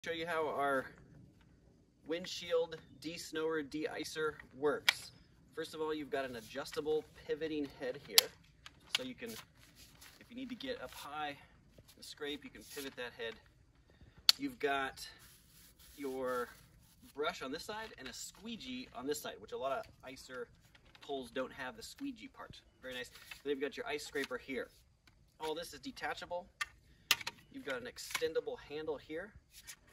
Show you how our windshield de-snower de-icer works. First of all, you've got an adjustable pivoting head here, so you can, if you need to get up high and scrape, you can pivot that head. You've got your brush on this side and a squeegee on this side, which a lot of icer poles don't have the squeegee part. Very nice. Then you've got your ice scraper here. All this is detachable. You've got an extendable handle here.